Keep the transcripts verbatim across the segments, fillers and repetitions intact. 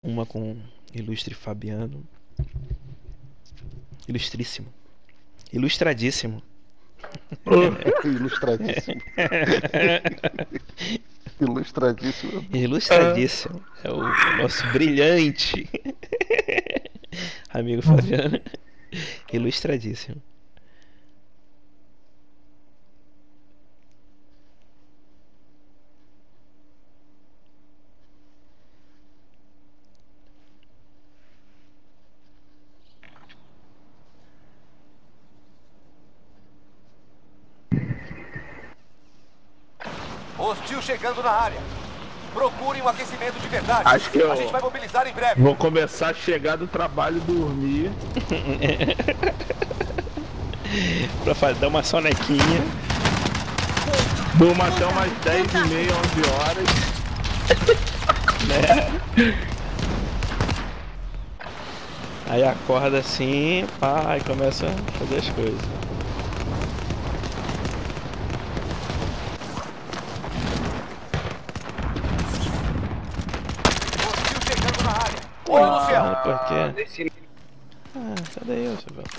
uma com ilustre Fabiano. Ilustríssimo. Ilustradíssimo. Ilustradíssimo. Ilustradíssimo. Ilustradíssimo. É o nosso brilhante amigo Fabiano. Ilustradíssimo. Hostil chegando na área. Procurem um aquecimento de verdade. Acho que eu A gente vai mobilizar em breve. vou começar a chegar do trabalho e dormir. Pra fazer, dar uma sonequinha. Durmo até umas dez e meia, onze horas. Né? Aí acorda assim, pá, e começa a fazer as coisas. Hostil chegando na área. Olho no céu. Ah, por quê? Nesse... Ah, cadê eu, seu velho?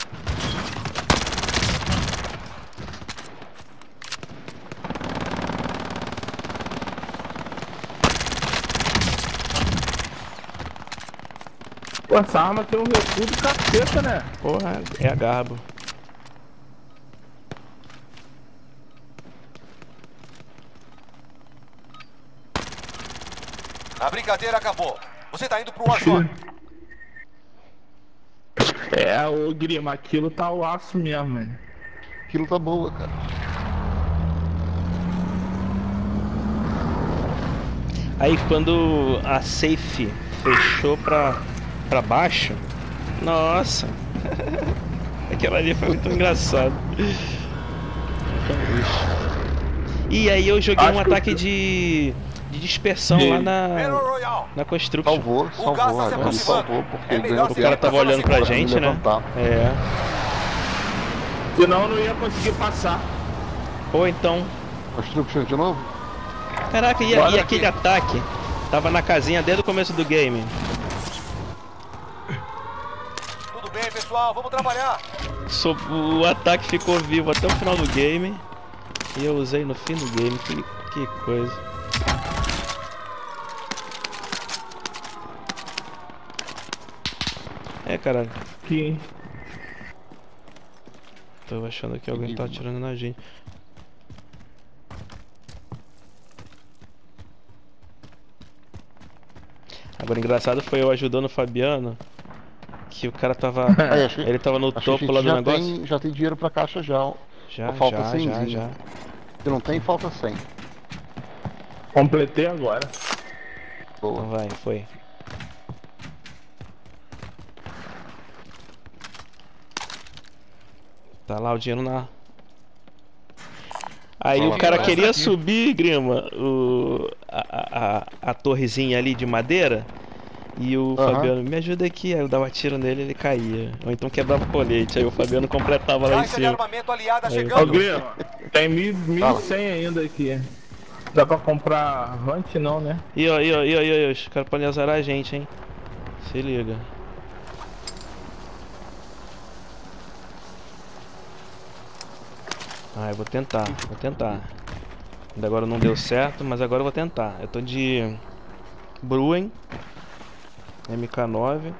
Pô, essa arma tem um recuo do caceta, né? Porra, é a garbo. A brincadeira acabou. Você tá indo pro Warzone. É, ô Grima, aquilo tá o aço mesmo, velho. Aquilo tá boa, cara. Aí quando a safe fechou pra, pra baixo, nossa, aquela ali foi muito engraçado. E aí eu joguei Acho um que ataque eu- de, de dispersão De- lá na, Battle Royale. na Construction. Salvou, gás salvou. tá se Agora ele aproximando. salvou porque É melhor ganhou O ser cara tempo tava Essa olhando pra pra gente, né? levantar. É. Senão eu não ia conseguir passar. Ou então. Construction de novo? Caraca, e, Bora e aqui. aquele ataque? Tava na casinha desde o começo do game. Tudo bem, pessoal, vamos trabalhar. So- o ataque ficou vivo até o final do game. E eu usei no fim do game. Que, que coisa. É, caralho. Que... Tô achando que alguém tá atirando na gente. Agora, engraçado foi eu ajudando o Fabiano. Que o cara tava. Aí, achei- Ele tava no Acho que a topo gente lá do já negócio. tem, já tem dinheiro pra caixa já. ó. Já, falta já, cem já, já. Se não tem, falta cem. Completei agora. Boa. Então vai, foi. Tá lá o dinheiro na. Aí Fala, o cara fala. queria Aqui. subir, Grima, o, a, a, a, a torrezinha ali de madeira. E o Aham. Fabiano, me ajuda aqui. Aí eu dava tiro nele ele caía. Ou então quebrava o colete. Aí o Fabiano completava lá em Caixa de cima. armamento aliada Aí, Ô chegando. Grima, tem mil e cem ainda aqui. Dá pra comprar Vant não, né? E ó, e ó, e ó, e ó, os caras podem azarar a gente, hein? Se liga. Ah, eu vou tentar, vou tentar. Ainda agora não deu certo, mas agora eu vou tentar. Eu tô de Bruen M K nove.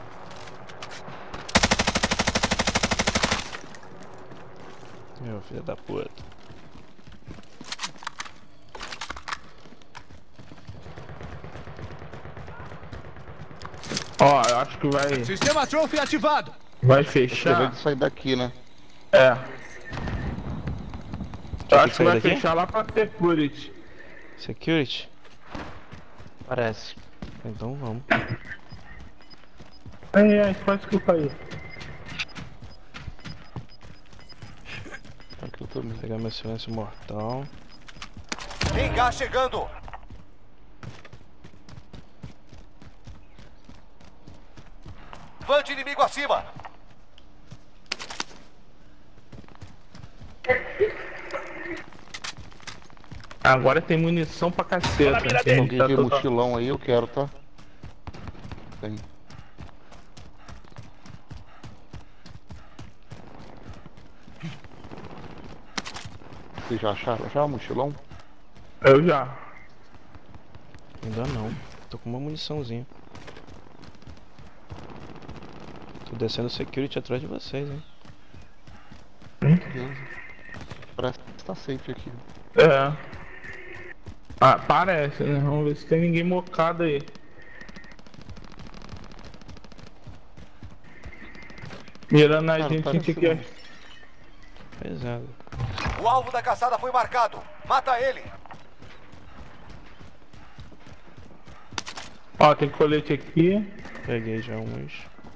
Meu filho da puta. Ó, eu acho que vai, Sistema Trophy ativado. vai Deixa eu ver fechar. de sair daqui, né? É. Eu que acho que sair vai daqui? fechar lá pra Security. Security? Parece. Então vamos. Ai, ai, quase que eu caí. Aqui eu tô Vou pegar meu silêncio mortal. Tem gás chegando. Vante inimigo acima. Agora tem munição pra caceta. Alguém Tá tem toda- mochilão aí, eu quero, tá? Tem. Vocês já acharam já mochilão? Eu já. Ainda não. Tô com uma muniçãozinha. Tô descendo o security atrás de vocês, hein. Beleza. Parece que tá safe aqui. É. Ah, parece, né? Vamos ver se tem ninguém mocado aí. Mirando a Cara, gente, a gente parece aqui, ó. Pesado. O alvo da caçada foi marcado. Mata ele. Ó, tem colete aqui. Peguei já uns.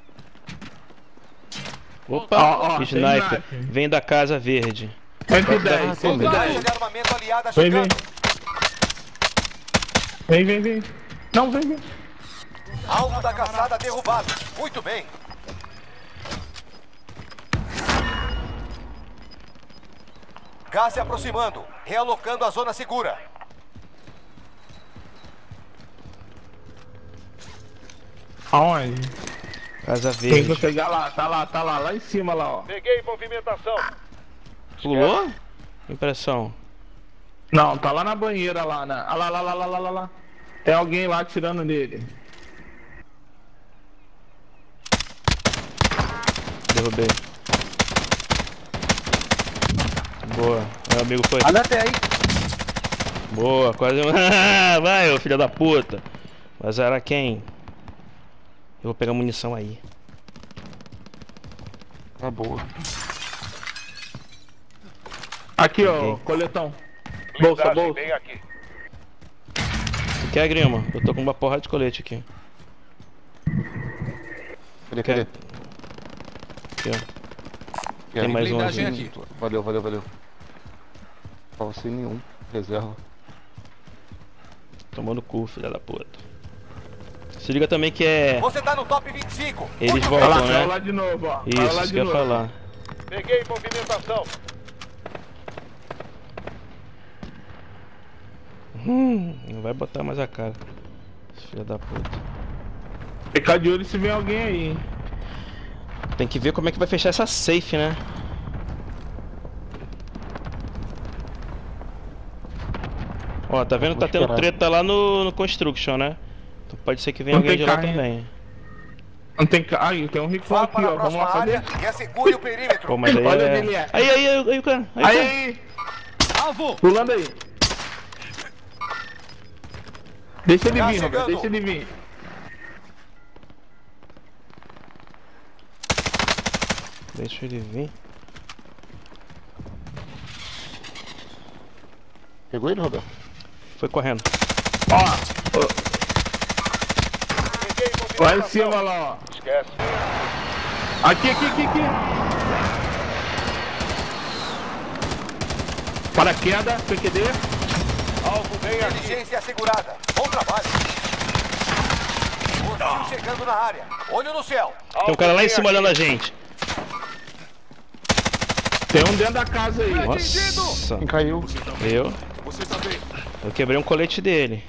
Opa! Ó, ó, tem Sniper. sniper. Vem da casa verde. cento e dez, cento e Unidade dez. de armamento aliada Vem, vem. chegando. Vem, vem, vem. Não, vem, vem. Alvo da caçada derrubado. Muito bem. Gás se aproximando. Realocando a zona segura. Aonde? Casa Tem que verde. pegar lá, tá lá, tá lá, lá em cima lá, ó. Peguei movimentação. Pulou? Impressão. Não, tá lá na banheira lá, né? Ah, lá, lá, lá, lá, lá, lá, lá. Tem alguém lá atirando nele. Derrubei. Boa. Meu amigo foi. Olha até aí. Boa, quase. Vai, ô filho da puta. Vai zerar quem? Eu vou pegar munição aí. Tá boa. Aqui, ó, Peguei. coletão. Bolsa, bolsa. Bem aqui. Tu quer, Grima? Eu tô com uma porrada de colete aqui. Cadê, Quer? cadê? Aqui, ó. Quero. mais um blindagem aqui. aqui. Valeu, valeu, valeu. Tava sem nenhum. Reserva. Tomando cu, filha da puta. Se liga também que é. Você tá no top vinte e cinco. Eles Muito voltam, Olha lá, né? caiu lá de novo, ó. Caiu Isso, lá isso de que eu ia novo. falar. bem. Peguei movimentação. Hum, não vai botar mais a cara. Filha da puta. Ficar de olho se vem alguém aí, hein. Tem que ver como é que vai fechar essa safe, né? Ó, tá vendo? Vou Tá tendo esperar. treta lá no, no Construction, né? Então pode ser que venha Não alguém tem de lá carro, hein? também. Não tem ca... Aí, tem um rifão Vá aqui, para a ó. Vamos próxima lá fazer. área e assegure o perímetro. Pô, mas aí Olha é... onde ele é. Aí, aí, aí, aí, o cara. Aí, Aí, cara. aí. Alvo. Pulando aí. Deixa ele Tá vir, Roberto. chegando. Deixa ele vir. Deixa ele vir. Pegou ele, Roberto? Foi correndo. Ó. ó, Peguei Lá em movimentação. cima, lá, ó. Esquece. Aqui, aqui, aqui, aqui. Paraquedas, P Q D. Alvo bem aqui. Inteligência assegurada. Bom trabalho. Hostil chegando na área. Olho no céu. Tem um cara lá em cima olhando a gente. Tem um dentro da casa aí. Nossa. Quem caiu? Eu? Você tá bem. Eu quebrei um colete dele.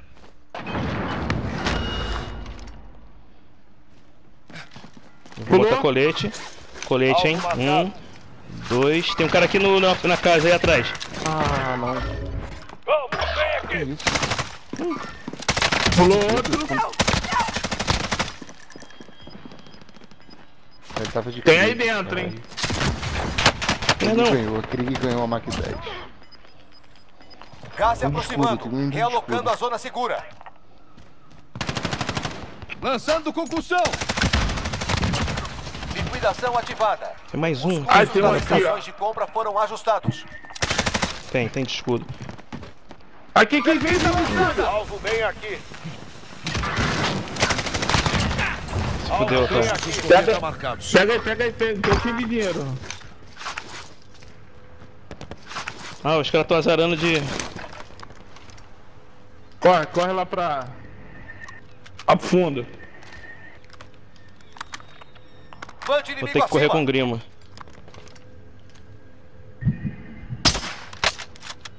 Eu vou Pulou? botar colete. Colete, hein? Alvo Um, marcado. dois. Tem um cara aqui no, na, na casa aí atrás. Ah, não. Vamos, vem aqui. Pulou outro. Ele tava de Tem Krieg. aí dentro, hein? Não, Krieg não. ganhou, a Krieg ganhou a Mac dez. Gás se Um de aproximando. escudo, tem um de Realocando escudo. a zona segura. Lançando concussão. Liquidação ativada. Tem mais um. Ah, tem um As aqui, ó. estações de compra foram ajustados. Tem, tem de escudo. Aqui, quem vem, tá lançando. Alvo bem aqui. Se fudeu, tá? Pega, pega aí, pega aí, pega. Tô cheio de dinheiro. Ah, os caras estão azarando de. Corre, corre lá pra... Lá pro fundo. Vante Vou inimigo ter que correr acima. com grima.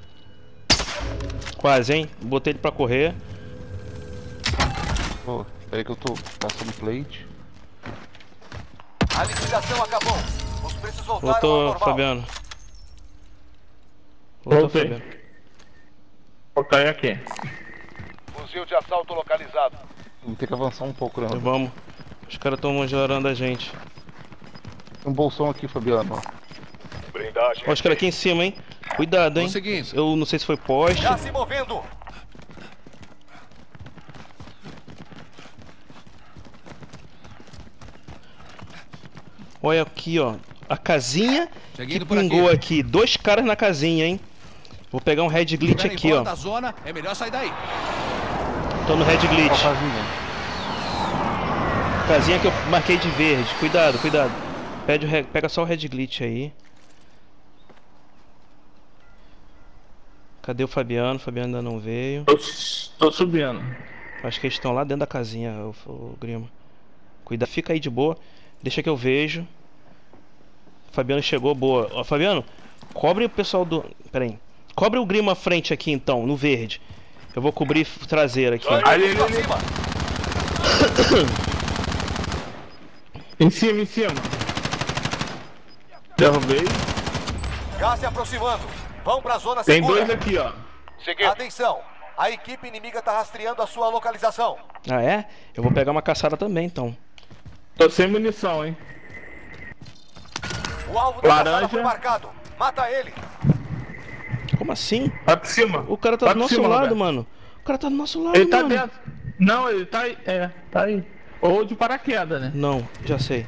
Quase, hein? Botei ele pra correr. Pô, Peraí que eu tô passando plate. A liquidação acabou. Os preços voltaram ao Voltou, normal. Fabiano. Voltou, Voltei. Fabiano. Vou cair aqui. Fuzil de assalto localizado. Vou ter que avançar um pouco, né? Vamos. Os caras estão manjorando a gente. Tem um bolsão aqui, Fabiano. Blindagem. Ó, os caras aqui em cima, hein? Cuidado, hein? Conseguindo. Eu não sei se foi poste. Já se movendo. Olha aqui, ó. A casinha Cheguei que indo por pingou aqui. aqui. Dois caras na casinha, hein? Vou pegar um red glitch Estiverem aqui, fora ó. da zona, é melhor sair daí. Tô no red Qual glitch. casinha? Casinha que eu marquei de verde. Cuidado, cuidado. Pede o re- Pega só o red glitch aí. Cadê o Fabiano? O Fabiano ainda não veio. Tô, tô subindo. Acho que eles estão lá dentro da casinha, o, o Grima. Cuida, fica aí de boa. Deixa que eu vejo. Fabiano chegou, boa. Ó, Fabiano, cobre o pessoal do... Pera aí. Cobre o Grima à frente aqui então, no verde. Eu vou cobrir traseiro aqui. Dois Ali, ali, pra ali. cima. Em cima, em cima. Derrubei. Gás se aproximando. Vão pra zona Tem segura. dois aqui, ó. Atenção. A equipe inimiga tá rastreando a sua localização. Ah, é? Eu vou pegar uma caçada também, então. Tô sem munição, hein. O alvo da Laranja. caçada foi marcado. Mata ele. Como assim? Vai pra cima. O cara tá Vai do pra nosso cima, lado, Roberto. mano. O cara tá do nosso lado, Ele tá mano. dentro. Não, ele tá aí. É, tá aí. Ou de paraquedas, né? Não, já sei.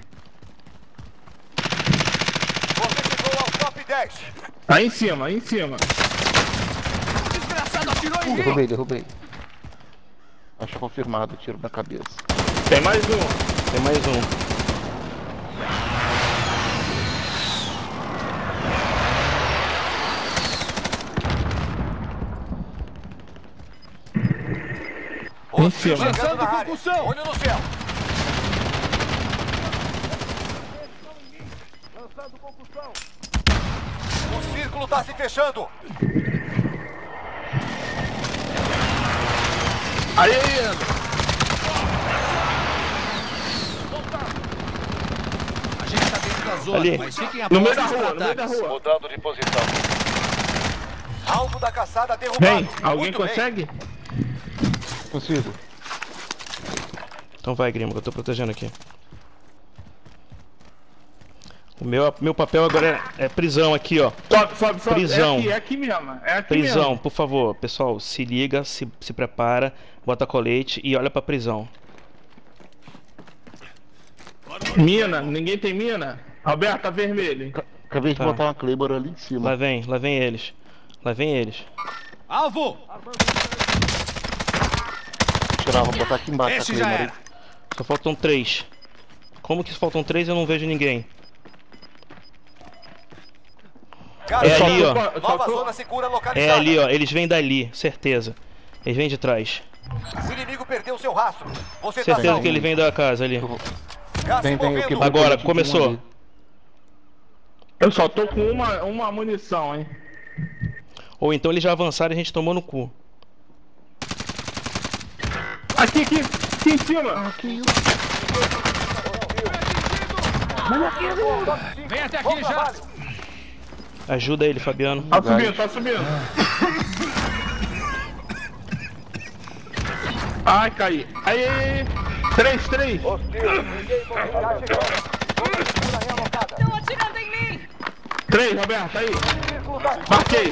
Você chegou ao top dez. Aí em cima, aí em cima. Desgraçado atirou em mim. Derrubei, derrubei. Acho confirmado, tiro na cabeça. Tem mais um. Tem mais um. Em Hostil cima. chegando na Lançando área. concussão. Olho no céu. O círculo tá se fechando. Aí, aí, André. A gente tá dentro da zona, Ali. mas fiquem a No meio da postos rua, pra no meio da ataques. rua. Mudando de posição. Alvo da caçada derrubado. Vem, alguém Muito bem. consegue? Consigo. Então vai, Grima, que eu tô protegendo aqui. O meu, meu papel agora é, é prisão aqui, ó. Sobe, sobe, sobe. Prisão. É aqui, é aqui mesmo. É aqui Prisão, mesmo. por favor. Pessoal, se liga, se, se prepara, bota colete e olha pra prisão. Mina, ninguém tem mina? Alberto, tá vermelho. Ca- Acabei de Tá. botar uma Claymore ali em cima. Lá vem, lá vem eles. Lá vem eles. Alvo! Tirar, vou botar aqui embaixo a Esse já Claymore. era. Só faltam três. Como que faltam três e eu não vejo ninguém? Gás É só ali, tô- ó. Nova Só tô- zona segura É localizada. ali, ó. Eles vêm dali, certeza. Eles vêm de trás. O inimigo perdeu seu rastro. Você tá Certeza salvo. que ele vem da casa ali. Gás se Tem, tem, eu movendo. quebrei. Agora, um começou. ali. Eu só tô com uma, uma munição, hein. Ou então eles já avançaram e a gente tomou no cu. Aqui, aqui, aqui em cima. Vem até Bom aqui já. trabalho. Ajuda ele, Fabiano. Tá subindo, tá subindo. Ai, caí. Aí, aí, aí. Três, três. Já chegando. Segura realocada. Estão atirando em mim! Três, Roberto, aí. Círculo tá- Marquei.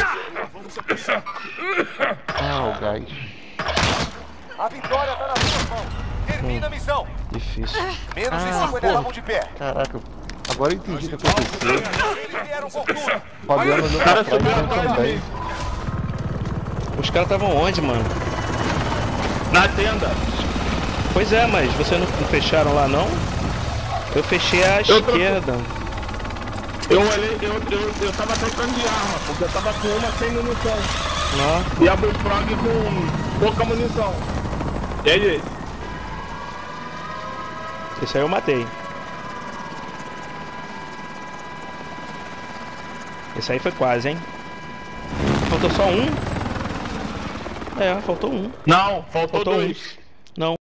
Ah, o gás. A vitória tá nas suas mãos. Termina a missão. Difícil. Menos de Ah, cinquenta porra. estavam de pé. Caraca, agora eu entendi o que aconteceu. Eles vieram com tudo. O Fabiano olhou Cara, pra trás subiu e não atrás de também. mim. Os caras estavam onde, mano? Na tenda. Pois é, mas vocês não não fecharam lá, não? Eu fechei a Eu tô- esquerda. Eu olhei, eu, eu, eu tava trocando de arma, porque eu tava com uma sem munição. Não. E a Bullfrog com pouca munição. E aí, Esse aí eu matei. Esse aí foi quase, hein? Faltou só um? É, faltou um. não, faltou, Faltou um. dois.